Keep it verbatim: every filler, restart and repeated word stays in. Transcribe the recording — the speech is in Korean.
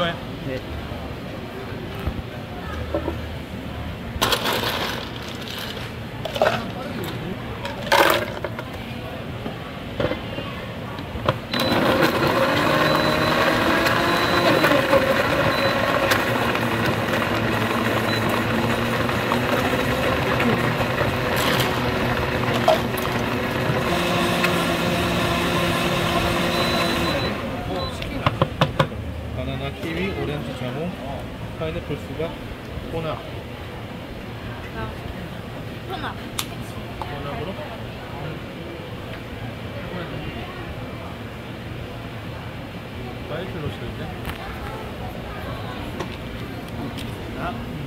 이거요? 네. 바나나, 키위, 오렌지, 자몽, 파인애플 수박, 코나. 코나. 코나으로? 파인애플 넣으시는데? 아.